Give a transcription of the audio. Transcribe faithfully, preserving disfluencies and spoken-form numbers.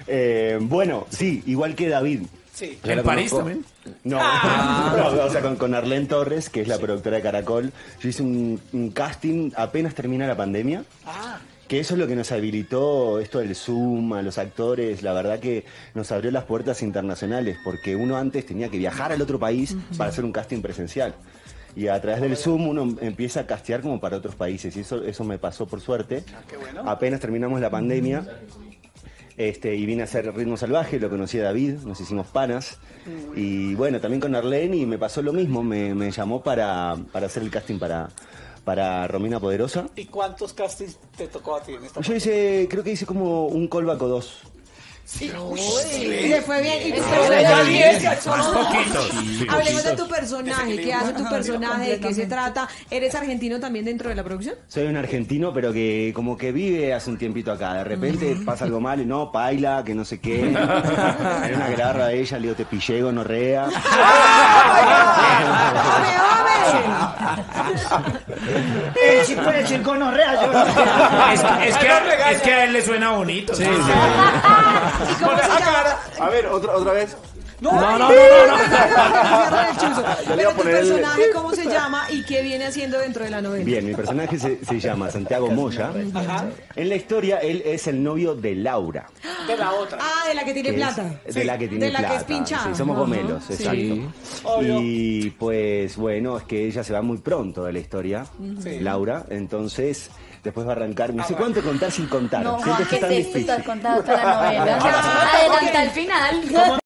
Eh, bueno, sí, igual que David. Sí. Ya ¿En la París conozco. también? No, Ah. no, o sea, con, con Arlene Torres, que es la productora de Caracol. Yo hice un, un casting apenas termina la pandemia. Ah. Que eso es lo que nos habilitó, esto del Zoom, a los actores, la verdad que nos abrió las puertas internacionales, porque uno antes tenía que viajar al otro país uh-huh. para hacer un casting presencial. Y a través del Zoom uno empieza a castear como para otros países, y eso, eso me pasó por suerte. Ah, qué bueno. Apenas terminamos la pandemia, este, y vine a hacer Ritmo Salvaje, lo conocí a David, nos hicimos panas. Y bueno, también con Arlene, y me pasó lo mismo, me, me llamó para, para hacer el casting para... para Romina Poderosa. ¿Y cuántos castings te tocó a ti en esta? Yo hice, creo que hice como un callback o dos. Sí. Uy, le fue bien. Y Más poquitos. Sí. Hablemos de tu personaje. ¿Qué hace tu personaje? ¿De qué se trata? ¿Eres argentino también dentro de la producción? Soy un argentino, pero que como que vive hace un tiempito acá. De repente pasa algo mal y no, paila, que no sé qué. Hay una que la agarra a ella, le digo, te pillé, gonorrea. Eh, si puede decir gonorrea, yo no. Es, es, que, es que a él le suena bonito. Sí, sí. ¿Y cómo se llama? A ver, otra, otra vez. No, no, no, no, no. Pero tu personaje, ¿cómo se llama y qué viene haciendo dentro de la novela? Bien, mi personaje se, se llama Santiago Moya. Ajá. En la historia, él es el novio de Laura. De la otra. Ah, de la que tiene que plata. es- de la que tiene De la que plata. es pinchada. Sí, somos gomelos, Ajá, exacto. sí. Obvio. Y pues bueno, es que ella se va muy pronto de la historia, Sí. Laura, entonces después va a arrancar. No sé cuánto contar sin contar. No, Siento Juan, que ¿qué es tan es esto? difícil. Estás contando toda la novela. Adelanta al final.